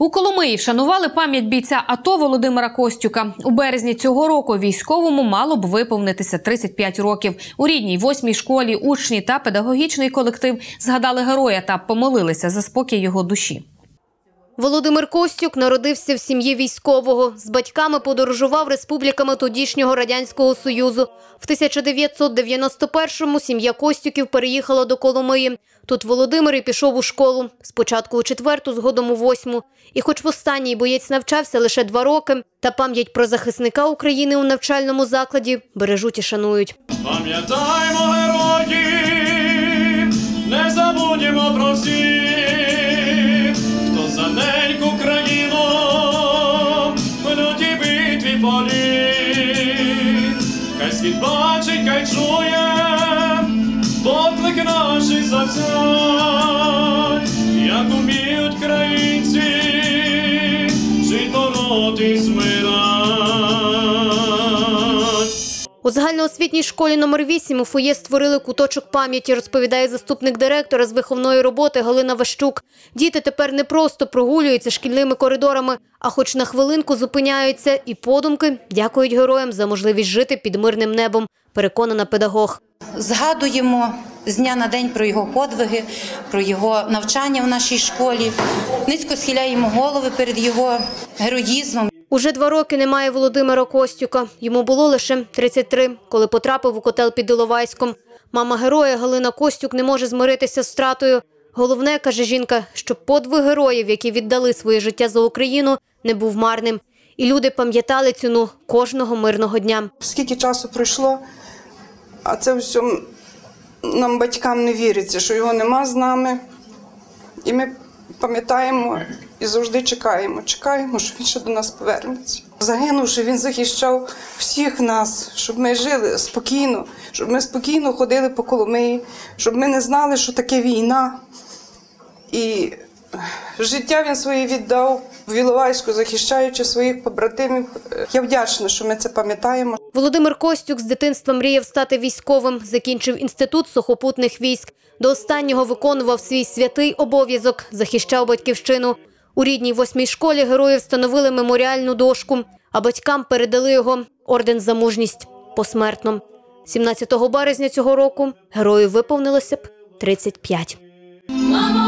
У Коломиї вшанували пам'ять бійця АТО Володимира Костюка. У березні цього року військовому мало б виповнитися 35 років. У рідній 8-й школі учні та педагогічний колектив згадали героя та помолилися за спокій його душі. Володимир Костюк народився в сім'ї військового. З батьками подорожував республіками тодішнього Радянського Союзу. В 1991-му сім'я Костюків переїхала до Коломиї. Тут Володимир і пішов у школу. Спочатку у 4-ту, згодом у 8-му. І хоч в останній боєць навчався лише 2 роки, та пам'ять про захисника України у навчальному закладі бережуть і шанують. Пам'ятаймо героїв, не забудемо про всіх, хто за неньку країну в лютій битві поліг. Хай світ бачить, хай чує поклик наших завзять, як уміють країнці жить, боротись, мирать. У загальноосвітній школі номер 8 у фоє створили куточок пам'яті, розповідає заступник директора з виховної роботи Галина Ващук. Діти тепер не просто прогулюються шкільними коридорами, а хоч на хвилинку зупиняються і подумки дякують героям за можливість жити під мирним небом, переконана педагог. Згадуємо з дня на день про його подвиги, про його навчання в нашій школі. Низько схиляємо голови перед його героїзмом. Уже 2 роки немає Володимира Костюка. Йому було лише 33, коли потрапив у котел під Іловайськом. Мама героя Галина Костюк не може змиритися з втратою. Головне, каже жінка, щоб подвиг героїв, які віддали своє життя за Україну, не був марним. І люди пам'ятали ціну кожного мирного дня. Скільки часу пройшло, а це все нам, батькам, не віриться, що його нема з нами. І ми пам'ятаємо і завжди чекаємо, що він ще до нас повернеться. Загинувши, він захищав всіх нас, щоб ми жили спокійно, щоб ми спокійно ходили по Коломиї, щоб ми не знали, що таке війна. І життя він своє віддав в Іловайську, захищаючи своїх побратимів. Я вдячна, що ми це пам'ятаємо. Володимир Костюк з дитинства мріяв стати військовим, закінчив інститут сухопутних військ. До останнього виконував свій святий обов'язок, захищав батьківщину. У рідній 8-й школі героїв встановили меморіальну дошку, а батькам передали його орден за мужність посмертно. 17 березня цього року герою виповнилося б 35. Мамо!